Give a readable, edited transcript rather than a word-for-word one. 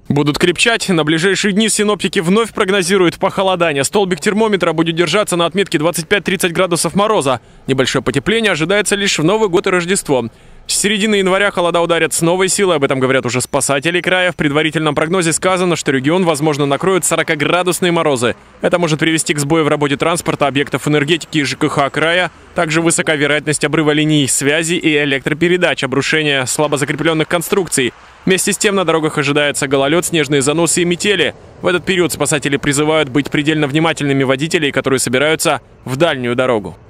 Будут крепчать. На ближайшие дни синоптики вновь прогнозируют похолодание. Столбик термометра будет держаться на отметке 25-30 градусов мороза. Небольшое потепление ожидается лишь в Новый год и Рождество. С середины января холода ударят с новой силой, об этом говорят уже спасатели края. В предварительном прогнозе сказано, что регион, возможно, накроют 40-градусные морозы. Это может привести к сбою в работе транспорта, объектов энергетики и ЖКХ края. Также высока вероятность обрыва линий связи и электропередач, обрушения слабо закрепленных конструкций. Вместе с тем на дорогах ожидается гололед, снежные заносы и метели. В этот период спасатели призывают быть предельно внимательными водителей, которые собираются в дальнюю дорогу.